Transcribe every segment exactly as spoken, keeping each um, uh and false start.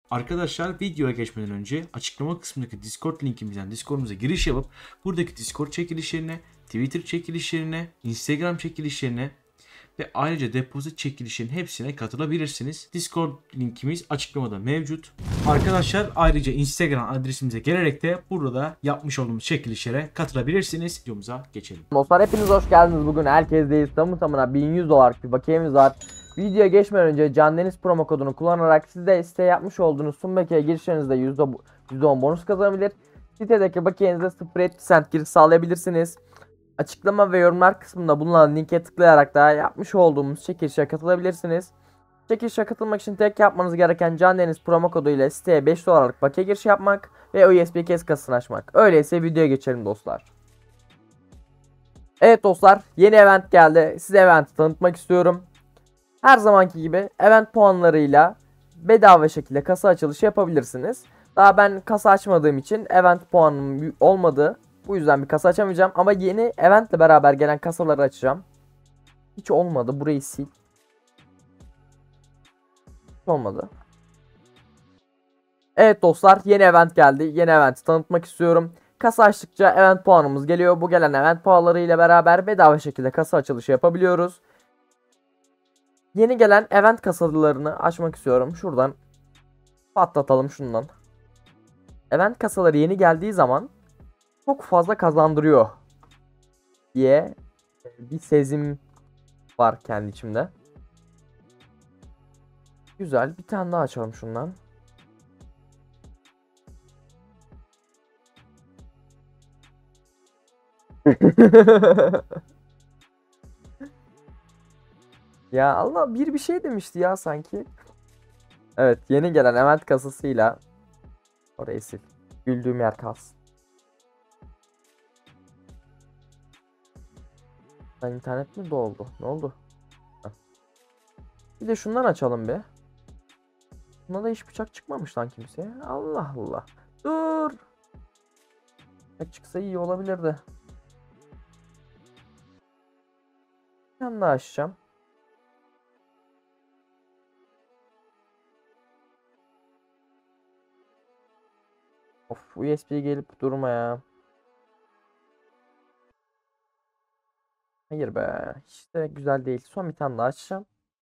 Arkadaşlar videoya geçmeden önce açıklama kısmındaki Discord linkimizden Discord'umuza giriş yapıp buradaki Discord çekilişlerine, Twitter çekilişlerine, Instagram çekilişlerine ve ayrıca depozit çekilişlerinin hepsine katılabilirsiniz. Discord linkimiz açıklamada mevcut. Arkadaşlar ayrıca Instagram adresimize gelerek de burada yapmış olduğumuz çekilişlere katılabilirsiniz. Videomuza geçelim. Dostlar hepiniz hoş geldiniz. Bugün herkesdeyiz. Tamı tamına bin yüz dolarlık bir bakiyemiz var. Videoya geçmeden önce Can Deniz promo kodunu kullanarak siz de siteye yapmış olduğunuz Sunbaki'ye girişlerinizde yüzde on bonus kazanabilir. Sitedeki bakiyenize sıfır virgül yetmiş cent giriş sağlayabilirsiniz. Açıklama ve yorumlar kısmında bulunan linke tıklayarak da yapmış olduğumuz çekilişe katılabilirsiniz. Çekilişe katılmak için tek yapmanız gereken Can Deniz promo kodu ile siteye beş dolarlık bakiye giriş yapmak ve U S B kes kasasını açmak. Öyleyse videoya geçelim dostlar. Evet dostlar, yeni event geldi. Size eventi tanıtmak istiyorum. Her zamanki gibi event puanlarıyla bedava şekilde kasa açılışı yapabilirsiniz. Daha ben kasa açmadığım için event puanım olmadı. Bu yüzden bir kasa açamayacağım. Ama yeni eventle beraber gelen kasaları açacağım. Hiç olmadı. Burayı sil. Hiç olmadı. Evet dostlar, yeni event geldi. Yeni eventi tanıtmak istiyorum. Kasa açtıkça event puanımız geliyor. Bu gelen event puanları ile beraber bedava şekilde kasa açılışı yapabiliyoruz. Yeni gelen event kasalarını açmak istiyorum. Şuradan patlatalım şundan. Event kasaları yeni geldiği zaman çok fazla kazandırıyor diye bir sezim var kendi içimde. Güzel, bir tane daha açalım şundan. Ya Allah, bir bir şey demişti ya sanki. Evet, yeni gelen event kasasıyla orayı sil. Güldüğüm yer kalsın. Ben internet mi doldu? Ne oldu? Heh. Bir de şundan açalım be. Buna da hiç bıçak çıkmamış lan kimseye. Allah Allah. Dur. Bıçak çıksa iyi olabilirdi. Bir tane daha açacağım. Of, U S B gelip durma ya. Hayır be. Hiç de güzel değil. Son bir tane daha açacağım.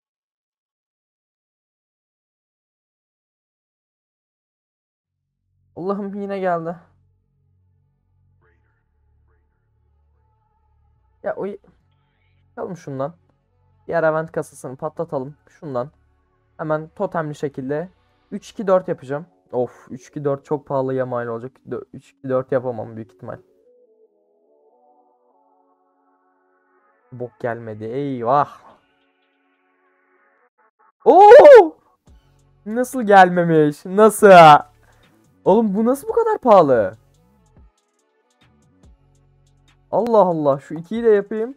Allah'ım, yine geldi. Ya o Yapalım şundan. Diğer event kasasını patlatalım. Şundan. Hemen totemli şekilde üç iki dört yapacağım. Of, üç iki dört çok pahalıya mal olacak. üç iki dört yapamam büyük ihtimal. Bok gelmedi. Eyvah. Oo! Nasıl gelmemiş? Nasıl? Oğlum, bu nasıl bu kadar pahalı? Allah Allah, şu ikiyi de yapayım.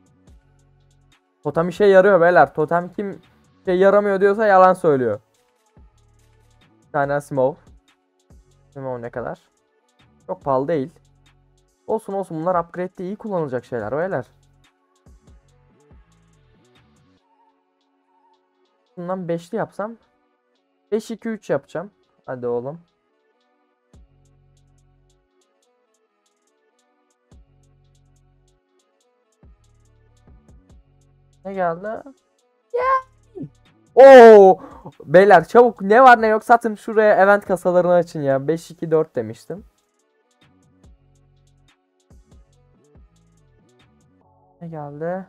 Totem işe yarıyor beyler. Totem kim şey yaramıyor diyorsa yalan söylüyor. Bir tane Asimov. Asimov ne kadar? Çok pahalı değil. Olsun olsun, bunlar upgrade'de iyi kullanılacak şeyler beyler. Bundan beşli yapsam. beş iki üç yapacağım. Hadi oğlum. Ne geldi? Yeah. Oo! Beyler çabuk, ne var ne yok satın, şuraya event kasalarını açın ya. beş iki dört demiştim. Ne geldi?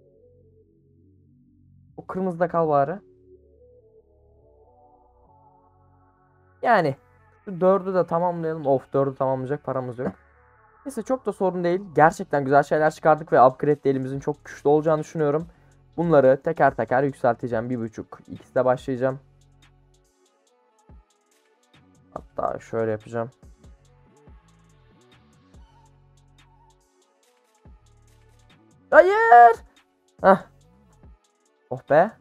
O kırmızıda kal bari. Yani şu dördü de tamamlayalım. Of, dördü tamamlayacak paramız yok. Neyse, çok da sorun değil. Gerçekten güzel şeyler çıkardık ve upgrade de elimizin çok güçlü olacağını düşünüyorum. Bunları teker teker yükselteceğim. Bir buçuk. İkisi başlayacağım. Hatta şöyle yapacağım. Hayır. Heh. Oh be.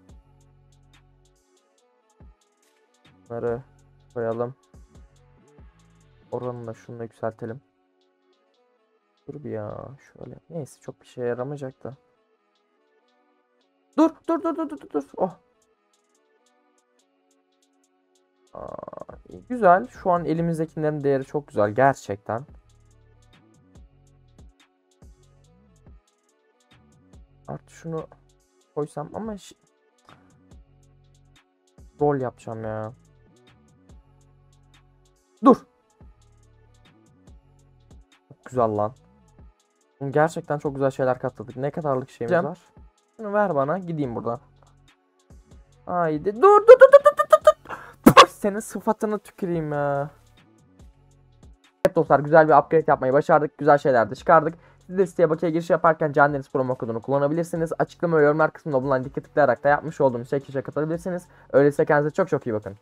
Bunları koyalım. Oranını da şunu da yükseltelim. Dur bir ya. Şöyle. Neyse, çok bir şeye yaramayacak da. Dur dur dur dur dur dur. Oh. Aa, güzel. Şu an elimizdekilerin değeri çok güzel gerçekten. Artık şunu koysam ama şi- rol yapacağım ya. Dur. Çok güzel lan. Gerçekten çok güzel şeyler katladık. Ne kadarlık şeyimiz Cem. var? Şunu ver bana. Gideyim buradan. Haydi. Dur dur dur dur dur dur dur. Dur. Senin sıfatını tüküreyim ya. Evet dostlar, güzel bir upgrade yapmayı başardık. Güzel şeyler de çıkardık. Siz de siteye bakiye giriş yaparken Candeniz promo kodunu kullanabilirsiniz. Açıklama ve yorumlar kısmında bulunan linki tıklayarak da yapmış olduğumuz çekilişe katılabilirsiniz. Öyleyse kendinize çok çok iyi bakın.